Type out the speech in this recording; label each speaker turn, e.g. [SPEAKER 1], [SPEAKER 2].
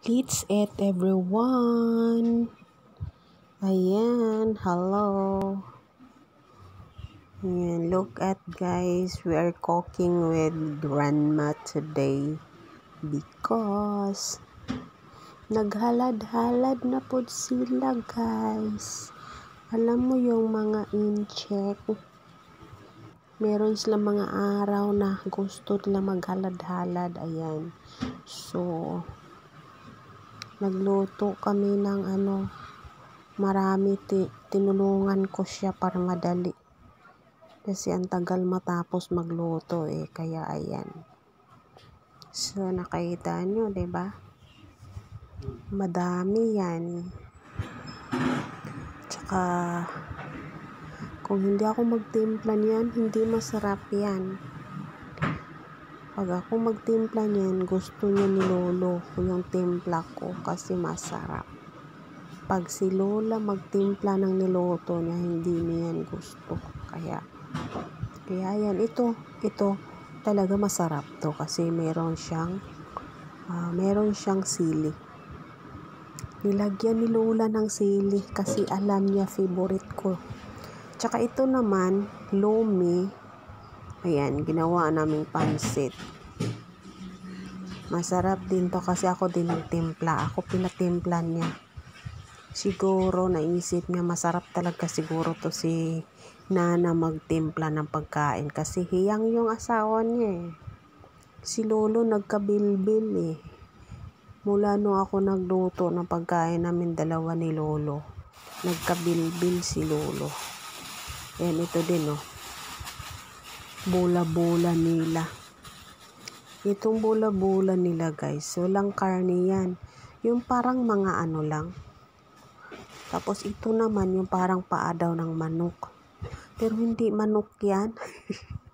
[SPEAKER 1] Let's eat everyone. Ayan, hello. Ayan, look at guys, we are cooking with grandma today because naghalad-halad na po sila guys. Alam mo yung mga incheck, meron sila mga araw na gusto nila maghalad-halad. Ayan, so nagluto kami ng marami. Tinulungan ko siya para madali kasi ang tagal matapos magluto kaya ayan. So nakita nyo, 'di ba? Madami yan. Tsaka kung hindi ako magtimpla niyan, hindi masarap yan. Pag ako magtimpla niyan, gusto niya ni Lolo yung timpla ko kasi masarap. Pag si Lola magtimpla ng niluto niya, hindi niya yan gusto. Kaya yan, ito talaga masarap to kasi meron siyang sili. Nilagyan ni Lola ng sili kasi alam niya favorite ko. Tsaka ito naman, lomi. Ayan, ginawa naming pansit. Masarap din to kasi ako din nagtimpla. Ako pinatimpla niya. Siguro naisip niya masarap talaga siguro to si Nana magtimpla ng pagkain kasi hiyang yung asawa niya Si Lolo nagkabilbil Mula no ako nagluto ng pagkain namin dalawa ni Lolo, nagkabilbil si Lolo. Ayan, ito din bola-bola nila. Itong bola-bola nila guys, walang karne yan. Yung parang mga lang. Tapos ito naman yung parang paa daw ng manok. Pero hindi manok yan.